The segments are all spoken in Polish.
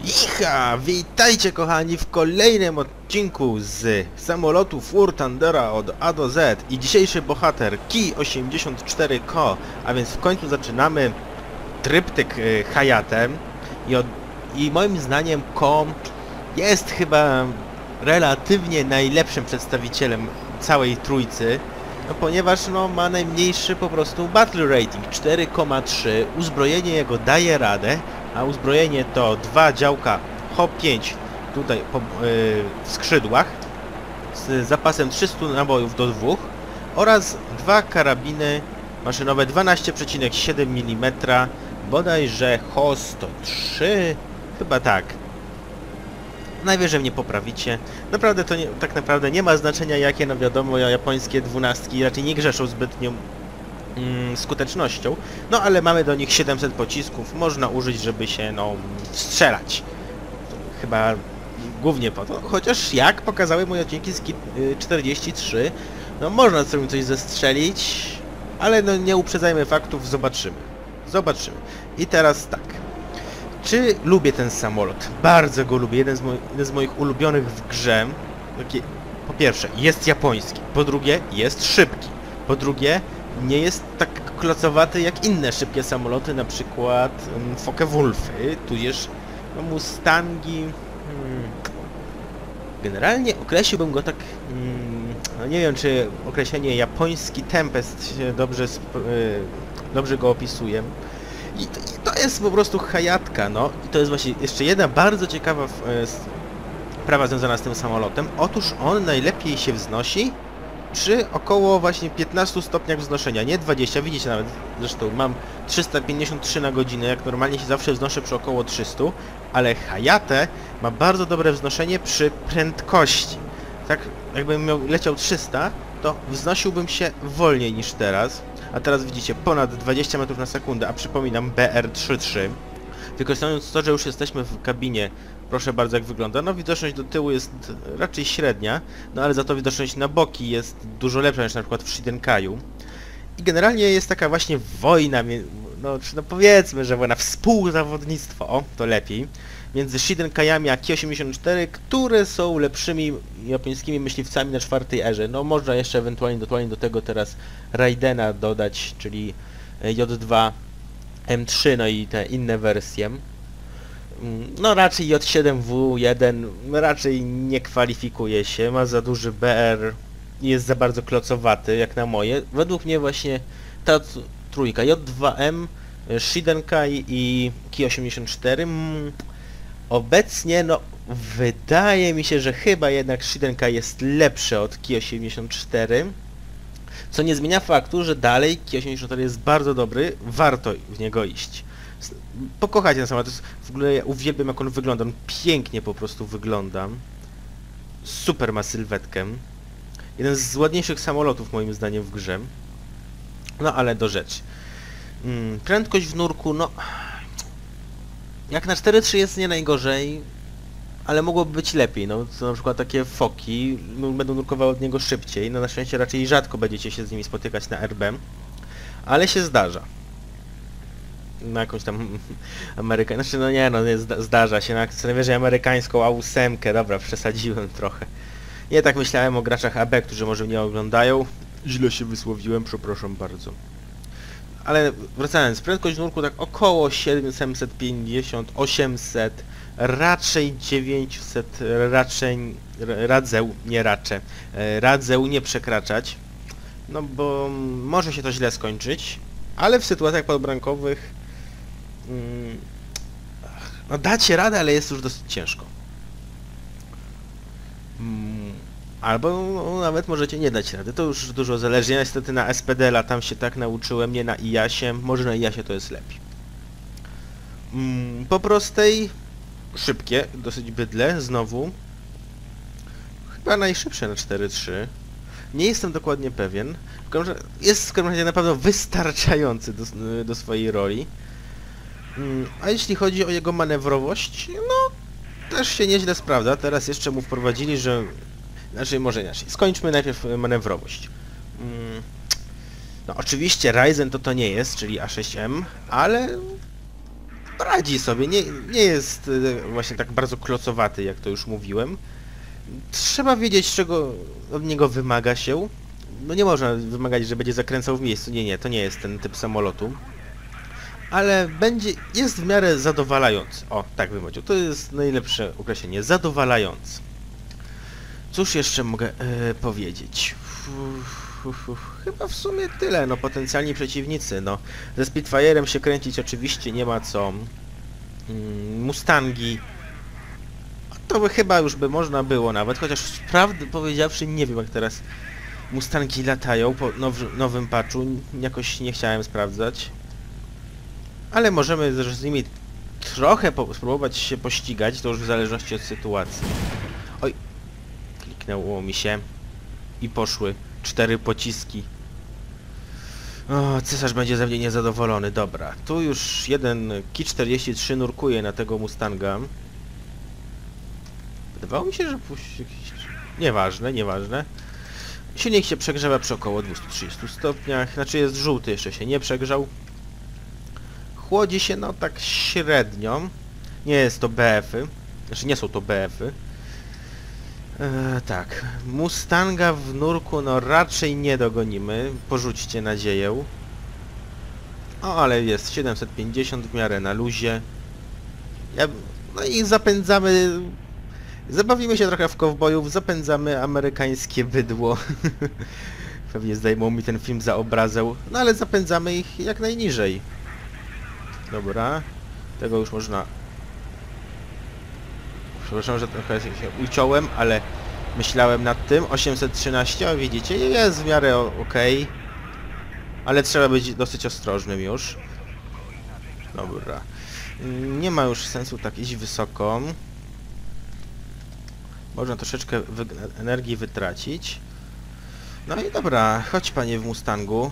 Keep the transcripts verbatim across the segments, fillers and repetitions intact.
Icha! Witajcie kochani w kolejnym odcinku z samolotu War Thundera od A do Z i dzisiejszy bohater Ki osiemdziesiąt cztery K, a więc w końcu zaczynamy tryptyk y, Hayatem i, od, i moim zdaniem Ko jest chyba relatywnie najlepszym przedstawicielem całej trójcy, no ponieważ no, ma najmniejszy po prostu battle rating cztery przecinek trzy, uzbrojenie jego daje radę, a uzbrojenie to dwa działka H O pięć tutaj po, yy, w skrzydłach z zapasem trzystu nabojów do dwóch oraz dwa karabiny maszynowe dwanaście przecinek siedem milimetra, bodajże H O sto trzy, chyba tak. Najwyżej mnie poprawicie. Naprawdę to nie, tak naprawdę nie ma znaczenia jakie, no wiadomo, japońskie dwunastki raczej nie grzeszą zbytnią mm, skutecznością. No ale mamy do nich siedemset pocisków, można użyć, żeby się no strzelać. Chyba głównie po to. Chociaż jak pokazały moje odcinki z Ki czterdzieści trzy, no można sobie coś zestrzelić, ale no nie uprzedzajmy faktów, zobaczymy. Zobaczymy. I teraz tak. Czy lubię ten samolot? Bardzo go lubię. Jeden z, mo jeden z moich ulubionych w grze. Taki, po pierwsze, jest japoński. Po drugie, jest szybki. Po drugie, nie jest tak klocowaty jak inne szybkie samoloty, na przykład um, Focke-Wulfy, tudzież no, Mustangi. Hmm. Generalnie określiłbym go tak... Hmm, no nie wiem, czy określenie japoński Tempest się dobrze, yy, dobrze go opisuje. I to, I to jest po prostu Hayatka, no. I to jest właśnie jeszcze jedna bardzo ciekawa e, sprawa związana z tym samolotem. Otóż on najlepiej się wznosi przy około właśnie piętnastu stopniach wznoszenia, nie dwudziestu. Widzicie nawet, zresztą mam trzysta pięćdziesiąt trzy na godzinę, jak normalnie się zawsze wznoszę przy około trzystu, ale Hayate ma bardzo dobre wznoszenie przy prędkości. Tak jakbym miał, leciał trzysta, to wznosiłbym się wolniej niż teraz. A teraz widzicie ponad dwadzieścia metrów na sekundę, a przypominam B R trzydzieści trzy. Wykorzystując to, że już jesteśmy w kabinie, proszę bardzo jak wygląda. No widoczność do tyłu jest raczej średnia, no ale za to widoczność na boki jest dużo lepsza niż na przykład w Shidenkai'u. I generalnie jest taka właśnie wojna, no, no powiedzmy, że wojna, współzawodnictwo, o, to lepiej, między Shidenkai'ami a Ki osiemdziesiąt cztery, które są lepszymi japońskimi myśliwcami na czwartej erze. No można jeszcze ewentualnie do, do tego teraz Raidena dodać, czyli J dwa M trzy, no i te inne wersje. No raczej J siedem W jeden raczej nie kwalifikuje się, ma za duży B R i jest za bardzo klocowaty, jak na moje. Według mnie właśnie ta trójka, J dwa M, Shidenkai i Ki osiemdziesiąt cztery, obecnie, no, wydaje mi się, że chyba jednak Shidenkai jest lepsze od Ki osiemdziesiąt cztery, co nie zmienia faktu, że dalej Ki osiemdziesiąt cztery jest bardzo dobry, warto w niego iść. Pokochajcie ten samolot, w ogóle ja uwielbiam jak on wygląda, on pięknie po prostu wygląda. Super ma sylwetkę. Jeden z ładniejszych samolotów moim zdaniem w grze. No ale do rzeczy. Hmm, prędkość w nurku, no... Jak na cztery trzy jest nie najgorzej, ale mogłoby być lepiej, no to na przykład takie foki no, będą nurkowały od niego szybciej, no na szczęście raczej rzadko będziecie się z nimi spotykać na R B, ale się zdarza. Na jakąś tam amerykańską, znaczy no nie no, nie zda zdarza się, na co najwyżej amerykańską A ósem, dobra, przesadziłem trochę. Nie tak myślałem o graczach A B, którzy może mnie oglądają, źle się wysłowiłem, przepraszam bardzo. Ale wracając, prędkość nurku tak około siedemset pięćdziesiąt, osiemset, raczej dziewięćset, raczej radzę, nie raczę, radzę nie przekraczać, no bo może się to źle skończyć, ale w sytuacjach podbramkowych mm, no dacie radę, ale jest już dosyć ciężko. Mm. Albo no, nawet możecie nie dać rady, to już dużo zależy. Ja niestety na S P D latam się tak nauczyłem, nie na I A S-ie, może na I A S-ie to jest lepiej. Mm, po prostej, szybkie, dosyć bydle, znowu. Chyba najszybsze na cztery trzy. Nie jestem dokładnie pewien. Jest w każdym razie na pewno wystarczający do, do swojej roli. Mm, a jeśli chodzi o jego manewrowość, no też się nieźle sprawdza. Teraz jeszcze mu wprowadzili, że... Znaczy, może inaczej. Skończmy najpierw manewrowość. Hmm. No oczywiście Ryzen to to nie jest, czyli A sześć M, ale radzi sobie, nie, nie jest e, właśnie tak bardzo klocowaty, jak to już mówiłem. Trzeba wiedzieć, czego od niego wymaga się. No nie można wymagać, że będzie zakręcał w miejscu, nie, nie, to nie jest ten typ samolotu. Ale będzie, jest w miarę zadowalający. O, tak bym powiedział, to jest najlepsze określenie, zadowalający. Cóż jeszcze mogę e, powiedzieć? Uf, uf, uf. Chyba w sumie tyle, no potencjalni przeciwnicy, no. Ze Spitfire'em się kręcić oczywiście nie ma co. Mm, Mustangi. To by chyba już by można było nawet, chociaż prawdę powiedziawszy nie wiem jak teraz Mustangi latają po now, nowym patchu, jakoś nie chciałem sprawdzać. Ale możemy z nimi trochę po spróbować się pościgać, to już w zależności od sytuacji. Oj, kliknęło mi się i poszły cztery pociski. O, cesarz będzie ze mnie niezadowolony. Dobra, tu już jeden Ki czterdzieści trzy nurkuje na tego Mustanga. Wydawało mi się, że puści... Nieważne, nieważne. Silnik się przegrzewa przy około dwustu trzydziestu stopniach. Znaczy jest żółty, jeszcze się nie przegrzał. Chłodzi się no tak średnio. Nie jest to B F-y. Znaczy nie są to B F-y. Eee, tak. Mustanga w nurku no raczej nie dogonimy. Porzućcie nadzieję. O, ale jest siedemset pięćdziesiąt w miarę na luzie. Ja... No i zapędzamy... Zabawimy się trochę w kowbojów, zapędzamy amerykańskie bydło. Pewnie zdejmą mi ten film za obrazę, no ale zapędzamy ich jak najniżej. Dobra, tego już można... Przepraszam, że trochę się uciąłem, ale myślałem nad tym. osiemset trzynaście, o widzicie, jest w miarę okej. Ale trzeba być dosyć ostrożnym już. Dobra. Nie ma już sensu tak iść wysoko. Można troszeczkę wy energii wytracić. No i dobra, chodź panie w Mustangu.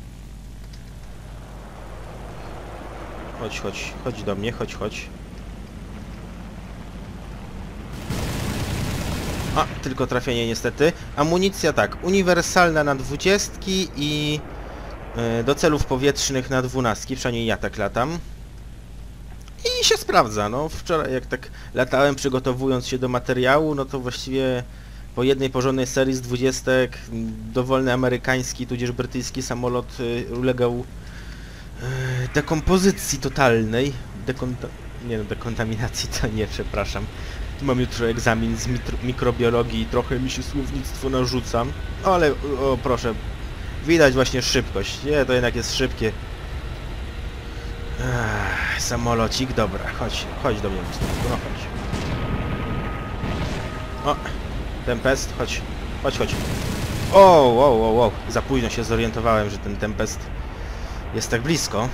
Chodź, chodź, chodź do mnie, chodź, chodź. A, tylko trafienie niestety. Amunicja tak, uniwersalna na dwudziestki i yy, do celów powietrznych na dwunastki, przynajmniej ja tak latam. I się sprawdza, no wczoraj jak tak latałem przygotowując się do materiału, no to właściwie po jednej porządnej serii z dwudziestek dowolny amerykański tudzież brytyjski samolot y, ulegał y, dekompozycji totalnej. Dekonta nie no, dekontaminacji to nie, przepraszam. Tu mam jutro egzamin z mikrobiologii i trochę mi się słownictwo narzuca. Ale, o proszę, widać właśnie szybkość. Nie, to jednak jest szybkie. Ech, samolocik, dobra, chodź, chodź do mnie, no chodź. O, Tempest, chodź, chodź, chodź. O, wow, wow, wow, za późno się zorientowałem, że ten Tempest jest tak blisko.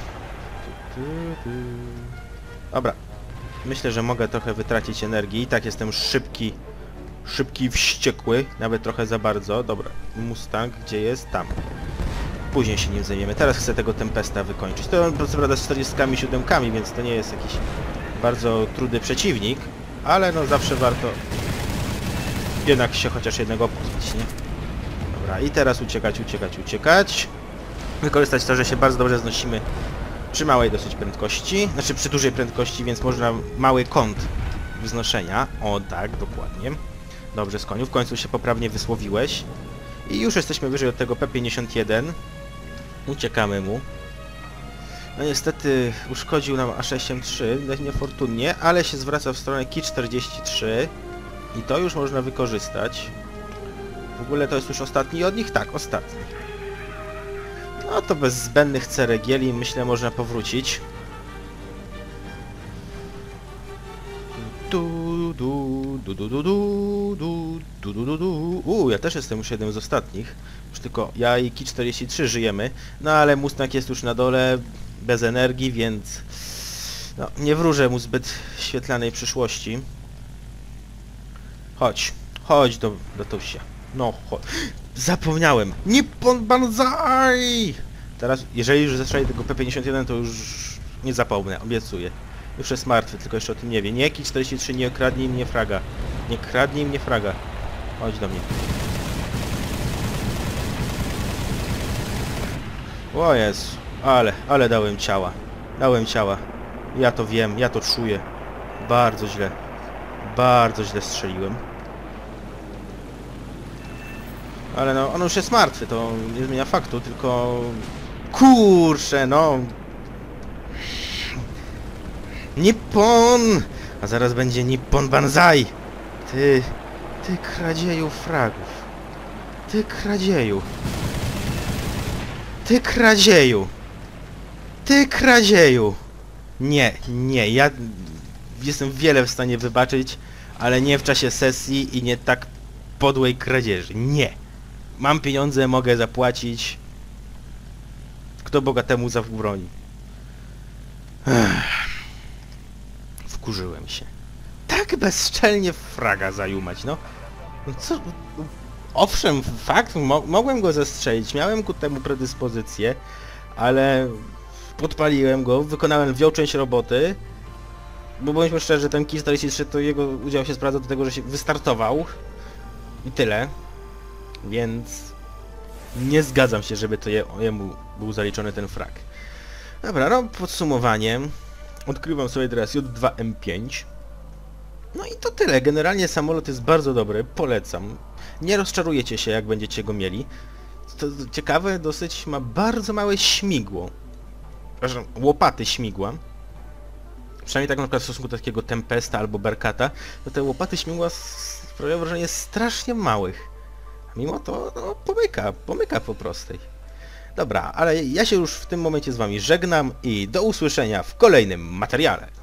Dobra, myślę, że mogę trochę wytracić energii, i tak jestem szybki, szybki i wściekły, nawet trochę za bardzo. Dobra, Mustang, gdzie jest? Tam. Później się nim zajmiemy. Teraz chcę tego Tempesta wykończyć. To on co prawda z czterdziestkami siódemkami, więc to nie jest jakiś bardzo trudny przeciwnik, ale no zawsze warto jednak się chociaż jednego pozbyć, nie? Dobra, i teraz uciekać, uciekać, uciekać. Wykorzystać to, że się bardzo dobrze znosimy przy małej dosyć prędkości, znaczy przy dużej prędkości, więc można mały kąt wznoszenia. O tak, dokładnie. Dobrze, z koniu, w końcu się poprawnie wysłowiłeś. I już jesteśmy wyżej od tego P pięćdziesiąt jeden. Uciekamy mu. No niestety uszkodził nam A sześć M trzy, niefortunnie, ale się zwraca w stronę Ki czterdzieści trzy. I to już można wykorzystać. W ogóle to jest już ostatni od nich? Tak, ostatni. No to bez zbędnych ceregieli myślę można powrócić. Du, du, du, du, du, du, du, du, du, du, du. Uuu, ja też jestem już jednym z ostatnich. Już tylko ja i Ki czterdzieści trzy żyjemy. No ale Mustang jest już na dole, bez energii, więc... No, nie wróżę mu zbyt świetlanej przyszłości. Chodź, chodź do, do Tusia. No, chodź. Zapomniałem! Nippon Banzai! Teraz, jeżeli już zestrzeli tego P pięćdziesiąt jeden, to już nie zapomnę, obiecuję. Już jest martwy, tylko jeszcze o tym nie wie. Nie, Ki czterdzieści trzy, nie kradnij mnie fraga. Nie kradnij mnie fraga. Chodź do mnie. O Jezu, ale, ale dałem ciała. Dałem ciała. Ja to wiem, ja to czuję. Bardzo źle. Bardzo źle strzeliłem. Ale no, on już jest martwy, to nie zmienia faktu, tylko... Kurczę, no... Nippon! A zaraz będzie Nippon Banzai! Ty... Ty kradzieju fragów. Ty kradzieju. Ty kradzieju. Ty kradzieju. Nie, nie, ja jestem wiele w stanie wybaczyć, ale nie w czasie sesji i nie tak podłej kradzieży. Nie. Mam pieniądze, mogę zapłacić. Kto bogatemu zabroni? Ech. Wkurzyłem się. Tak bezczelnie fraga zajumać, no. No co... No, owszem, fakt, mo mogłem go zestrzelić, miałem ku temu predyspozycję, ale podpaliłem go, wykonałem lwią część roboty, bo bądźmy szczerzy, ten Ki czterdzieści trzy to jego udział się sprawdza do tego, że się wystartował i tyle, więc nie zgadzam się, żeby to je jemu był zaliczony ten frag. Dobra, no podsumowanie, odkrywam sobie teraz J dwa M pięć. No i to tyle. Generalnie samolot jest bardzo dobry, polecam. Nie rozczarujecie się, jak będziecie go mieli. To ciekawe, dosyć ma bardzo małe śmigło. Przepraszam, łopaty śmigła. Przynajmniej tak na przykład w stosunku do takiego Tempesta albo Berkata, to te łopaty śmigła sprawiają wrażenie strasznie małych. A mimo to, no, pomyka, pomyka po prostej. Dobra, ale ja się już w tym momencie z wami żegnam i do usłyszenia w kolejnym materiale.